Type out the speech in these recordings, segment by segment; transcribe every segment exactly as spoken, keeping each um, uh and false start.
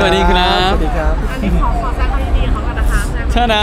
วัสดีครับสวัสดีครับอันนี้ขอขอแสดงความยินดีเขากันนะคะชนะ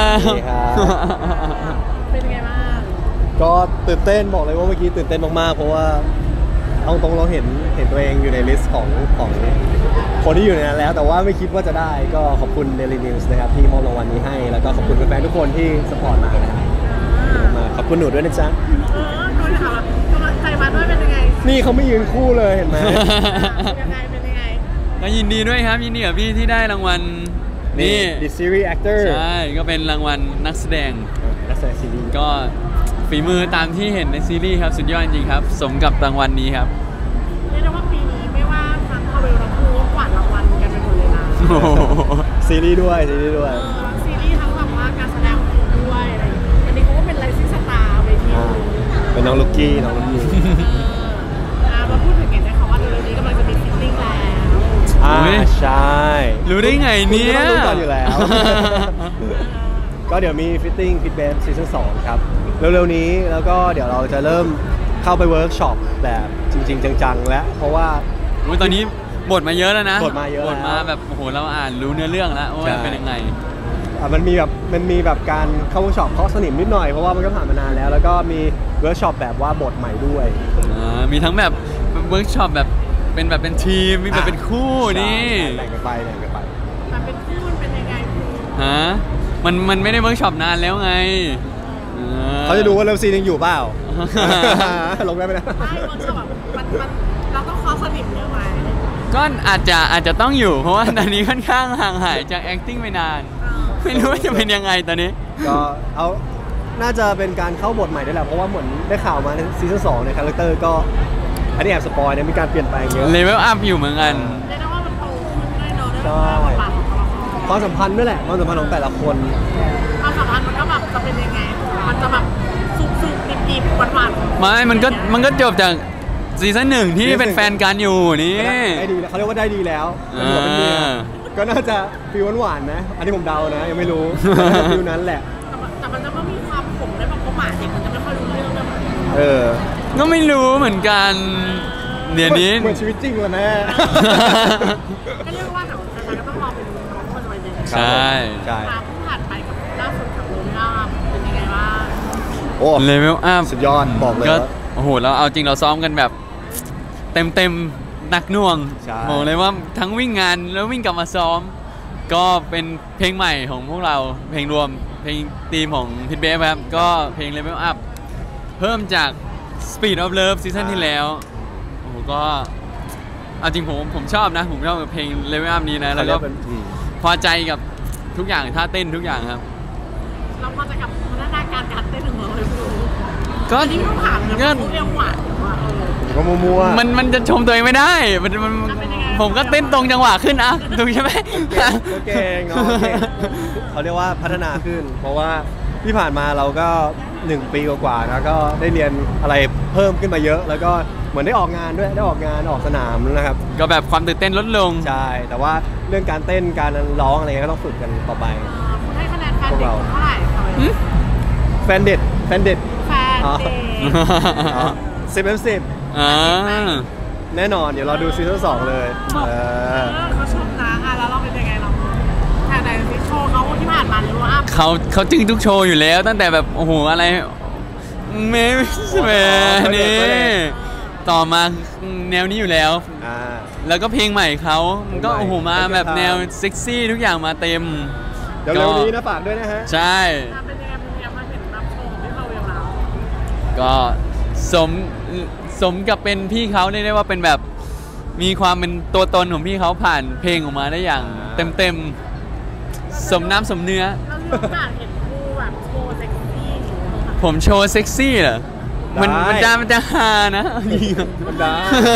เป็นยังไงบ้างก็ตื่นเต้นบอกเลยว่าเมื่อกี้ตื่นเต้นมากๆเพราะว่าเอาตรงเราเห็นเห็นตัวเองอยู่ในลิสต์ของของคนที่อยู่ในนั้นแล้วแต่ว่าไม่คิดว่าจะได้ก็ขอบคุณ Daily News นะครับที่มอบรางวัลนี้ให้แล้วก็ขอบคุณแฟนๆทุกคนที่สปอร์ตมานะครับมาขอบคุณหนูด้วยนะจ๊ะเออด้วยค่ะกำลังใจมาด้วยเป็นยังไงนี่เขาไม่ยืนคู่เลยเห็นไหมยังไงเป็นยังไงก็ยินดีด้วยครับยินดีกับพี่ที่ได้รางวัลนี่ The Series Actor ใช่ก็เป็นรางวัลนักแสดงนักแสดงซีรีส์ก็ฝีมือตามที่เห็นในซีรีส์ครับสุดยอดจริงครับสมกับรางวัลนี้ครับเรียกได้ว่าปีนี้ไม่ว่าทั้งพาเวลทั้งคู่กวาดรางวัลกันไปหมดเลยนะซีรีส์ด้วยซีรีส์ด้วยซีรีส์ทั้งแบบว่าการแสดงด้วยอะไรอันนี้เขาก็เป็นไลซิ่งสตาร์เวทีเป็นน้องลูกกี้น้องลูกกี้มาพูดถึงกันนะคะว่าเรื่องนี้กำลังจะมีฟิตติ้งแล้วอ่าใช่รู้ได้ไงเนี่ยรู้ก่อนอยู่แล้วก็เดี๋ยวมีฟิตติ้งฟิตเบสซีซั่นสองครับเร็วๆนี้แล้วก็เดี๋ยวเราจะเริ่มเข้าไปเวิร์กช็อปแบบจริงๆจังๆแล้วเพราะว่าตอนนี้บทมาเยอะแล้วนะบทมาเยอะบทมาแบบโอ้โหเราอ่านรู้เนื้อเรื่องแล้วว่าเป็นยังไงมันมีแบบมันมีแบบการเข้าเวิร์กช็อปเคาะสนิมนิดหน่อยเพราะว่ามันก็ผ่านมานานแล้วแล้วก็มีเวิร์กช็อปแบบว่าบทใหม่ด้วยมีทั้งแบบเวิร์กช็อปแบบเป็นแบบเป็นทีมมีแบบเป็นคู่นี่แบ่งกันไปแบ่งกันไปแต่เป็นคู่มันเป็นยังไงฮะมันมันไม่ได้เวิร์กช็อปนานแล้วไงเขาจะดูว่าเลิฟซีนยังอยู่เปล่าลงได้ไหมนะไม่เวิร์กช็อปแบบมันมันเราต้องเคาะสนิมเยอะไหมก็อาจจะอาจจะต้องอยู่เพราะว่าตอนนี้ค่อนข้างห่างหายจาก acting ไปนานไม่รู้ว่าจะเป็นยังไงตอนนี้ก็เอาน่าจะเป็นการเข้าบทใหม่ด้วยแหละเพราะว่าเหมือนได้ข่าวมาในซีซั่นสองในคาแรคเตอร์ก็อันนี้แอบสปอยเนี่ยมีการเปลี่ยนแปลงเยอะเลเวลอัพอยู่เหมือนกันเรียกได้ว่ามันโตขึ้นด้วยเนาะด้วยบทบาทของเราความสัมพันธ์ด้วยแหละความสัมพันธ์ของแต่ละคนความสัมพันธ์มันก็แบบจะเป็นยังไงมันจะแบบสุกสุกดิบดิบหวานหวานไม่มันก็มันก็จบจากซีซั่นหนึ่งที่เป็นแฟนกันอยู่นี่ได้ดีแล้วเขาเรียกว่าได้ดีแล้วก็น่าจะฟีลหวานๆนะอันนี้ผมเดานะยังไม่รู้ฟีลนั้นแหละแต่มันจะไม่มีความขมได้เพราะหมาเด็กมันจะไม่ค่อยรู้เรื่องเลยเออก็ไม่รู้เหมือนกันเดี๋ยวนี้เหมือนชีวิตจริงเลยแม่ก็เรียกว่าแต่เราก็ต้องรอไปดูน้องคนวัยเด็กใช่ใช่ผ่านไปกับล่าสุดกับเลเวลอัพเป็นยังไงบ้างโอ้เลเวลอัพสุดยอดบอกเลยโอ้โหเราเอาจริงเราซ้อมกันแบบเต็มเต็มหนักหน่วงบอกเลยว่าทั้งวิ่งงานแล้ววิ่งกลับมาซ้อมก็เป็นเพลงใหม่ของพวกเราเพลงรวมเพลงธีมของพิทเบฟครับก็เพลง Level Up เพิ่มจาก Speed of Love ซีซั่นที่แล้วโอ้โหก็เอาจริงผมผมชอบนะผมชอบเพลง Level Up นี้นะแล้วก็พอใจกับทุกอย่างท่าเต้นทุกอย่างครับเราพอใจกับพัฒนาการการเต้นของเราเลยก็ที่ต้องถามนะเรื่องหวานว่าเออก็มัวมันมันจะชมตัวเองไม่ได้มันมันผมก็เต้นตรงจังหวะขึ้นอ่ะถูกใช่ไหมก็เก่งเนาะเขาเรียกว่าพัฒนาขึ้นเพราะว่าที่ผ่านมาเราก็หนึ่งปีกว่าๆนะก็ได้เรียนอะไรเพิ่มขึ้นมาเยอะแล้วก็เหมือนได้ออกงานด้วยได้ออกงานออกสนามนะครับก็แบบความตื่นเต้นลดลงใช่แต่ว่าเรื่องการเต้นการร้องอะไรก็ต้องฝึกกันต่อไปให้คะแนนแฟนเด็กเท่าไหร่แฟนเด็ดแฟนเด็ดแฟนเด็ดสิบเอ็มสิบแน่นอนเดี๋ยวเราดูซีซั่นสองเลยเขาชมนะอ่ะแล้วเราเป็นยังไงเราแต่ในโชว์เขาที่ผ่านมาหรือว่าเขาเขาจึงทุกโชว์อยู่แล้วตั้งแต่แบบโอ้โหอะไรเมสเมนี่ต่อมาแนวนี้อยู่แล้วแล้วก็เพลงใหม่เขามันก็โอ้โหมาแบบแนวเซ็กซี่ทุกอย่างมาเต็มเดี๋ยวเร็วนี้นะฝากด้วยนะฮะใช่เป็นยังไงเป็นยังไงมาเห็นรับชมที่เขาเวลาก็สมสมกับเป็นพี่เขาเรียกได้ว่าเป็นแบบมีความเป็นตัวตนของพี่เขาผ่านเพลงออกมาได้อย่างเต็มเต็มสมน้ำสมเนื้อเรามีโอกาสเห็นคู่แบบโชว์เซ็กซี่ผมโชว์เซ็กซี่เหรอมันมันจะมันจะฮานะมันได้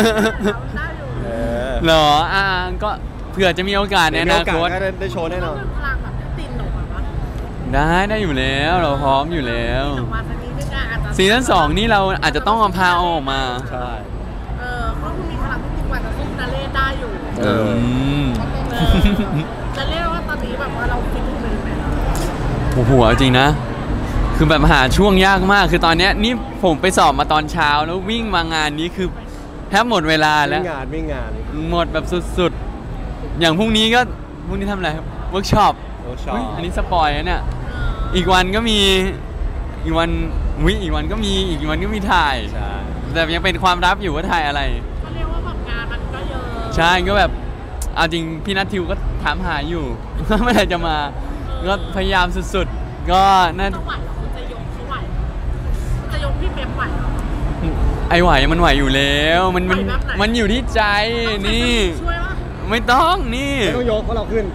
เหรออ่าก็เผื่อจะมีโอกาสในอนาคตได้โชว์แน่นอนพลังแบบตินออกมาได้ได้อยู่แล้วเราพร้อมอยู่แล้วซีซั่นสองนี่เราอาจจะต้องเอาพาออกมาใช่เออเพราะคุณมีพลังที่ดีกว่าจะสู้นาเล่ได้อยู่เออนาเล่ว่าตอนนี้แบบว่าเราฟิตขึ้นไปไหมโอ้โหจริงนะคือแบบหาช่วงยากมากคือตอนนี้นี่ผมไปสอบมาตอนเช้าแล้ววิ่งมางานนี้คือแทบหมดเวลาแล้ววิ่งงานวิ่งงานหมดแบบสุดอย่างพรุ่งนี้ก็พรุ่งนี้ทำอะไรเวิร์กช็อปเวิร์กช็อปอันนี้สปอยล์นะเนี่ยอีกวันก็มีอีกวันวิอีกวันก็มีอีกวันก็มีถ่ายใช่แต่ยังเป็นความลับอยู่ว่าถ่ายอะไรเขาเรียกว่าแบบงานมันก็เยอะใช่ก็แบบเอาจริงพี่นัททิวก็ถามหาอยู่ ว่าเมื่อไหร่จะมาก็พยายามสุดๆก็น่าจะไหวเหรอคุณจะยกเขาไหวคุณจะยกพี่เป๊ปไหวเหรอไอไหวมันไหวอยู่แล้วมันมันไหวแบบไหนมันอยู่ที่ใจนี่ช่วยปะไม่ต้องนี่ไม่ต้องยกเพราะเราขึ้น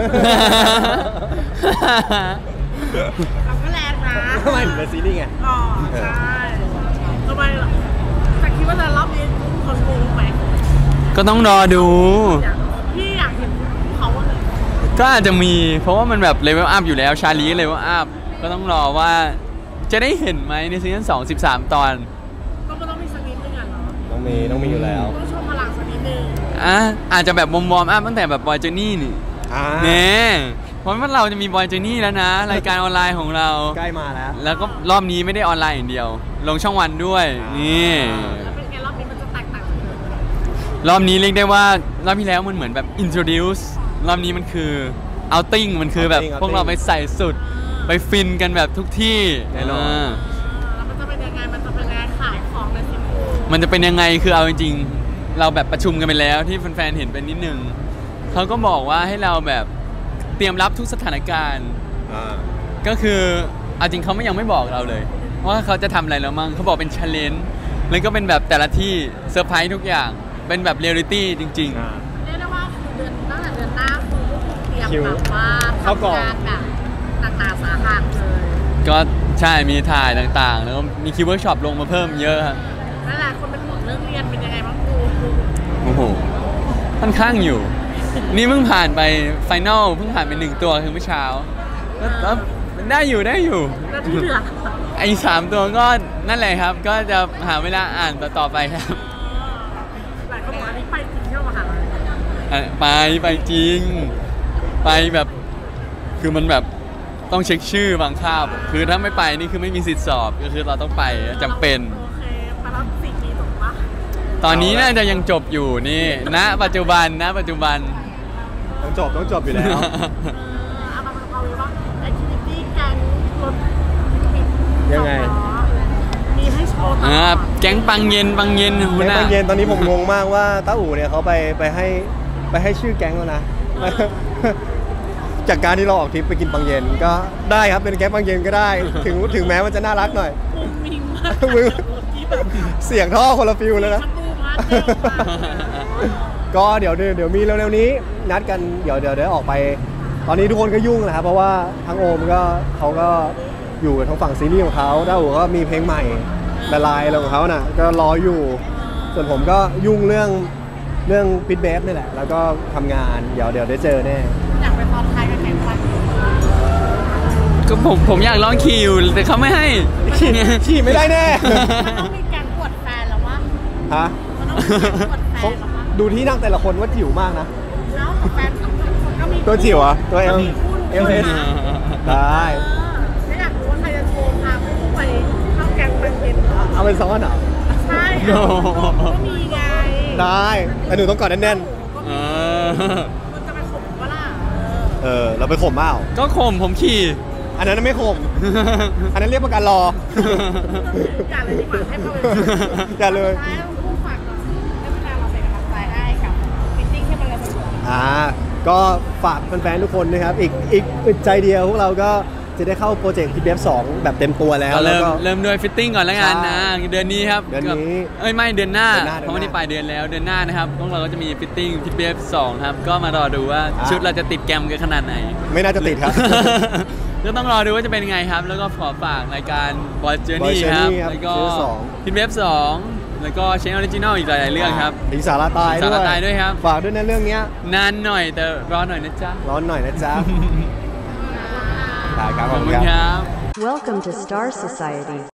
เราก็แรงนะทำไมถึงเป็นซีรีส์ไงอ๋อใช่ทำไมล่ะแต่คิดว่าจะรอบนี้คนโกงไหมก็ต้องรอดูอยากพี่อยากเห็นเขาว่าเลยก็อาจจะมีเพราะว่ามันแบบเลเวลอัพอยู่แล้วชาลีเลเวลอัพก็ต้องรอว่าจะได้เห็นไหมในซีซั่นสอง สิบสามตอนก็ไม่ต้องมีสักนิดนึงอ่ะเนาะต้องมีต้องมีอยู่แล้วต้องโชว์พลังสักนิดนึงอ่ะอาจจะแบบวอร์มอัพตั้งแต่แบบบอยเจอนี่นี่อ่าเน่เพราะว่าเราจะมีบอยเจอนี่แล้วนะ รายการออนไลน์ของเราใกล้มาแล้วแล้วก็รอบนี้ไม่ได้ออนไลน์อย่างเดียว ลงช่องวันด้วยอ่านี่นี่แล้วเป็นไงรอบนี้มันจะแตกต่างจากเดิมรอบนี้เรียกได้ว่ารอบที่แล้วมันเหมือนแบบ introduce รอบนี้มันคือ outing มันคือแบบ outing พวกเราไปใส่สุด ไปฟินกันแบบทุกที่แน่นอนเออแล้วมันจะเป็นยังไงมันจะเป็นยังไงขายของในสิบคูมันจะเป็นยังไงคือเอาจริงๆเราแบบประชุมกันไปแล้วที่แฟนๆเห็นไปนิดนึงเขาก็บอกว่าให้เราแบบเตรียมรับทุกสถานการณ์อ่าก็คือเอาจริงเขาไม่ยังไม่บอกเราเลยว่าเขาจะทำอะไรแล้วมั่งเขาบอกเป็น challenge แล้วก็เป็นแบบแต่ละที่เซอร์ไพรส์ทุกอย่างเป็นแบบเรียลลิตี้จริงอ่าเรียกได้ว่าคือเดือนตั้งแต่เดือนหน้าคือพวกคุณเตรียมคิวแบบว่าเข้ากล่องทำงานแบบหนักหนาสาหัสเลยๆ ก็ใช่มีถ่ายต่างๆ แล้วก็มีคิวเวิร์กช็อปลงมาเพิ่มเยอะครับนั่นแหละคนเป็นห่วงเรื่องเรียนเป็นยังไงบ้างครูโอ้โหค่อนข้างอยู่ นี่เพิ่งผ่านไปไฟนอลเพิ่งผ่านไปหนึ่งตัวคือเมื่อเช้าก็ก็ได้อยู่ได้อยู่แล้วที่เหลือไอ้สามตัวก็นั่นแหละครับ ก็จะหาเวลาอ่านต่อต่อไปครับหลายคนบอกอันนี้ไปจริงเที่ยวมหาลัยอ่ะไปไปจริง ไปแบบคือมันแบบต้องเช็คชื่อบางคาบ คือถ้าไม่ไปนี่คือไม่มีสิทธิ์สอบก็คือเราต้องไปจำเป็นโอเคไปแล้วสี่ปีจบปะตอนนี้น่าจะยังจบอยู่นี่ณปัจจุบันณปัจจุบันต้องจบต้องจบอยู่แล้วเออเอามาเอาไว้ว่าแอคทิวิตี้แก๊งรถยังไงสอล้อมีให้โชว์ตลอ่าอดแก๊งปังเย็นปังเย็นคุแก๊ณงน่ะบางเย็นตอนนี้ผมงงมากว่าต้าอู่เนี่ยเขาไปไปให้ไปให้ชื่อแก๊งแล้วนะ จากการที่เราออกทริปไปกินปังเย็นก็ได้ครับเป็นแก๊งปังเย็นก็ได้ ถึงถึงแม้มันจะน่ารักหน่อยมุ้งมิ้งมากมึงที่แบบเสียงท่อคนละฟิลเลยนะชักมูมาเร็วมากก็เดี๋ยวเดี๋ยวเดี๋ยวมีเร็วๆนี้นัดกันเดี๋ยวเดี๋ยวเดี๋ยวออกไป ตอนนี้ทุกคนก็ยุ่งนะครับเพราะว่าทั้งโอมก็เขาก็อยู่ทางฝั่งซีรีส์ของเขาด้าอูก็มีเพลงใหม่ละลายอะไรของเขาน่ะก็รออยู่ ส่วนผมก็ยุ่งเรื่องเรื่องปิดเบฟนี่แหละ แล้วก็ทำงานเดี๋ยวเดี๋ยวได้เจอแน่อยากไปตอนท้ายกับแก๊งไปก็ผมผมอยากลองขี่อยู่แต่เขาไม่ให้ขี่ไม่ได้แน่มันต้องมีแก๊งปวดแฟนแล้ววะฮะมันต้องมีแก๊งปวดแฟเขานแล้ววะดูที่นั่งแต่ละคนว่าจิ๋วมากนะแล้วแต่แฟนสองคนก็มีตัวจิ๋วเหรอ่ะตัวเอลมีคู่เอลทุกเอคนสนะได้เออไม่อยากรู้ว่าใครจะโชว์พาคู่ไปเข้าแก๊งปังเย็นเหรอเอาไปซ้อนเหรอใช่เอาก็มีไงได้แต่หนูต้องกอดแน่นเออมันจะไปข่มวะล่ะๆเออเราไปข่มเปล่าก็ข่มผมขี่อันนั้นไม่ข่มอันนั้นเรียกประกันรออย่าเลยดีกว่าให้เขาไปอย่าเลยท้ายผู้ฝากหน่อยให้เวลาเราเป็นกำลังใจให้กับมิทติ้งที่มันเลยสนุกอ่าก็ฝากแฟนๆทุกคนนะครับอีกอีกอึดใจเดียวพวกเราก็จะได้เข้าโปรเจกต์พีบีเอฟสองแบบเต็มตัวแล้วก็แล้วเริ่มก็เริ่มด้วยฟิตติ้งก่อนแล้วกันนะ เดือนนี้ครับเดือนนี้เอ้ยไม่เดือนหน้าเดือนหน้าเพราะว่านี่ปลายเดือนแล้วเดือนหน้านะครับพวกเราก็จะมีฟิตติ้งฟิตเบฟสองครับก็มารอดูว่าอ่าชุดเราจะติดแกรมกันขนาดไหนไม่น่าจะติดครับก็ต้องรอดูว่าจะเป็นยังไงครับ แล้วก็ขอฝากรายการ Boy Journey Boy ครับ Journey ครับแล้วก็ซีซั่นสองฟิตเบฟสองแล้วก็เชนออริจินอลอีกหลายๆเรื่องครับถึงสาระตายสาระตายด้วยครับฝากด้วยในะเรื่องเนี้ยนานหน่อยแต่รอหน่อยนะจ๊ะร้อนหน่อยนะจ๊ะ ได้ครับขอบคุณครับ Welcome to Star Society.